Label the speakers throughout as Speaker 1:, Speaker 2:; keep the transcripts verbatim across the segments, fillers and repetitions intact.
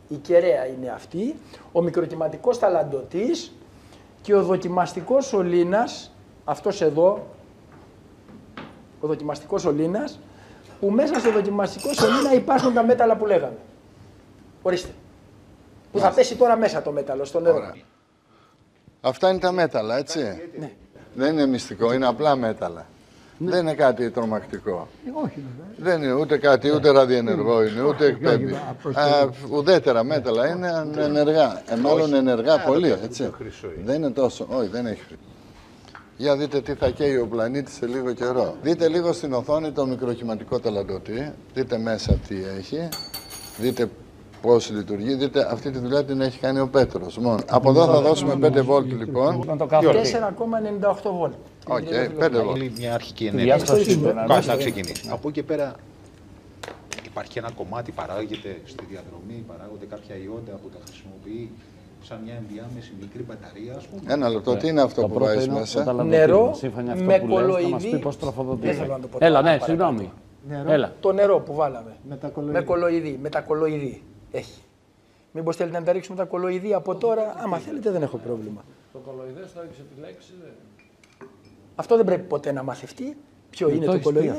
Speaker 1: Η κεραία είναι αυτή, ο μικροκυματικός ταλαντωτής και ο δοκιμαστικός σωλήνας, αυτός εδώ, ο δοκιμαστικός σωλήνας, που μέσα στο δοκιμαστικό σωλήνα υπάρχουν τα μέταλλα που λέγαμε. Ορίστε. Που θα πέσει τώρα μέσα το μέταλλο, στο νερό.
Speaker 2: Ωραία. Αυτά είναι τα μέταλλα, έτσι.
Speaker 1: Ναι.
Speaker 2: Δεν είναι μυστικό, είναι απλά μέταλλα. Ναι. Δεν είναι κάτι τρομακτικό.
Speaker 3: Ε, όχι,
Speaker 2: δεν είναι ούτε κάτι, ούτε ραδιενεργό είναι, ούτε εκπέμπει. Ουδέτερα μέταλλα είναι ενεργά. Ε, μάλλον ενεργά πολύ, έτσι. Δεν είναι τόσο. Όχι, δεν έχει χρήση. Για δείτε τι θα καίει ο πλανήτης σε λίγο καιρό. Δείτε λίγο στην οθόνη το μικροκυματικό ταλαντωτή. Δείτε μέσα τι έχει. Δείτε πώς λειτουργεί. Δείτε, αυτή τη δουλειά την έχει κάνει ο Πέτρος μόνο. Από εδώ θα δώσουμε πέντε βολτ λοιπόν.
Speaker 1: τέσσερα κόμμα ενενήντα οκτώ βολτ.
Speaker 2: Οκ, πέντε βολτ.
Speaker 4: Μια αρχική ενέργεια. Κάτσε να ξεκινήσει. Από εκεί πέρα υπάρχει ένα κομμάτι, παράγεται στη διαδρομή, παράγονται κάποια ιόντα που τα χρησιμοποιεί σαν μια ενδιάμεση μικρή μπαταρία, ας πούμε.
Speaker 2: Ένα λεπτό, τι είναι αυτό που βάζεις μέσα?
Speaker 1: Νερό με κολοειδή.
Speaker 3: Έλα, ναι, συγγνώμη.
Speaker 1: Έλα. Το νερό που βάλαμε. Με κολοειδή. Με τα κολοειδή. Έχει. Μήπως θέλετε να τα ρίξουμε τα κολοειδή από τώρα? Άμα θέλετε, δεν έχω πρόβλημα.
Speaker 3: Το κολοειδές το έχεις επιλέξει, δεν.
Speaker 1: Αυτό δεν πρέπει ποτέ να μαθευτεί. Ποιο είναι το κολοειδές.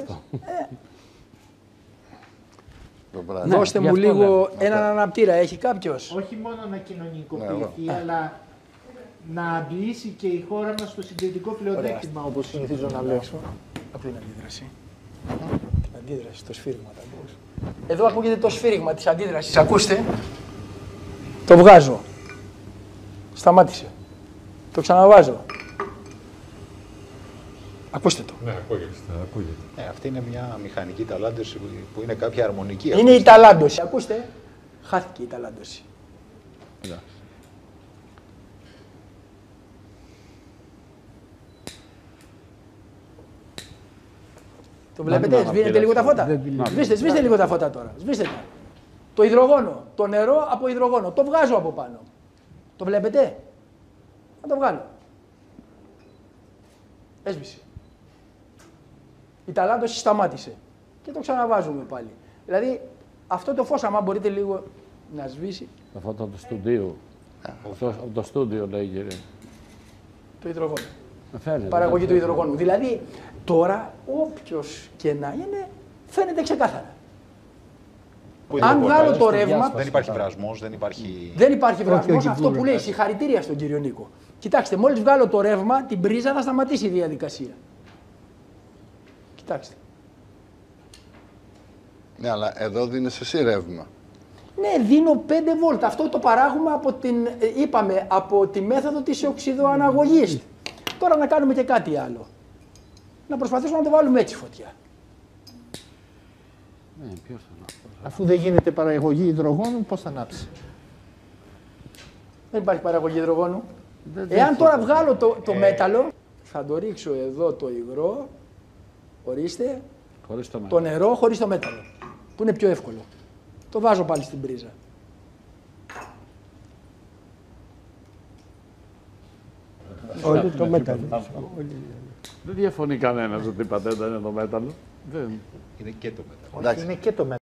Speaker 1: Ναι, δώστε μου λίγο έναν αναπτήρα, έχει κάποιος?
Speaker 5: Όχι μόνο να κοινωνικοποιηθεί, ναι, αλλά να αντλήσει και η χώρα μας στο συντηρητικό πλεονέκτημα, όπως συνηθίζω να λέω.
Speaker 1: Από την αντίδραση. Την αντίδραση, το σφύριγμα. Εδώ ακούγεται το σφύριγμα της αντίδρασης. Ακούστε. Το βγάζω. Σταμάτησε. Το ξαναβάζω. Ακούστε το.
Speaker 6: Ναι, ακούγεται. ακούγεται.
Speaker 4: Ε, αυτή είναι μια μηχανική ταλάντωση που είναι κάποια αρμονική.
Speaker 1: Είναι η ταλάντωση. Ακούστε, χάθηκε η ταλάντωση. Yeah. Το βλέπετε, σβήνετε λίγο τα φώτα. Σβήστε, σβήστε λίγο τα φώτα τώρα. Σβήστε τα. Το υδρογόνο, το νερό από υδρογόνο. Το βγάζω από πάνω. Το βλέπετε. Θα το βγάλω. Έσβησε. Η ταλάντωση σταμάτησε. Και το ξαναβάζουμε πάλι. Δηλαδή, αυτό το φως, άμα μπορείτε λίγο να σβήσει.
Speaker 3: Τα φώτα του στούντιου. Αυτό από το στούντιο λέγεται.
Speaker 1: Το υδρογόνο.
Speaker 3: Φαίνεται,
Speaker 1: παραγωγή του υδρογόνου. Δηλαδή, τώρα, όποιος και να είναι, φαίνεται ξεκάθαρα. Αν βγάλω το ρεύμα.
Speaker 4: Δεν υπάρχει βρασμός, δεν υπάρχει.
Speaker 1: Δεν υπάρχει βρασμός. Αυτό που λέει συγχαρητήρια στον κύριο Νίκο. Κοιτάξτε, μόλις βγάλω το ρεύμα, την πρίζα θα σταματήσει η διαδικασία. Κοιτάξτε.
Speaker 2: Ναι, αλλά εδώ δίνεις εσύ ρεύμα.
Speaker 1: Ναι, δίνω πέντε βολτ. Αυτό το παράγουμε από την, είπαμε, από τη μέθοδο της οξυδοαναγωγής. Τώρα να κάνουμε και κάτι άλλο. Να προσπαθήσουμε να το βάλουμε έτσι φωτιά.
Speaker 3: Ναι, ποιος θα ανάψει.
Speaker 5: Αφού δεν γίνεται παραγωγή υδρογόνου, πώς θα ανάψει?
Speaker 1: Δεν υπάρχει παραγωγή υδρογόνου. Δεν Εάν τώρα βγάλω το, το ε... μέταλλο, θα το ρίξω εδώ το υγρό, ορίστε,
Speaker 3: χωρίς το,
Speaker 1: το νερό χωρίς το μέταλλο, που είναι πιο εύκολο. Το βάζω πάλι στην πρίζα.
Speaker 3: Όλο το μέταλλο. Δεν διαφωνεί κανένας ότι η πατέντα είναι το μέταλλο.
Speaker 4: Είναι και το μέταλλο.
Speaker 5: Είναι και το μέταλλο.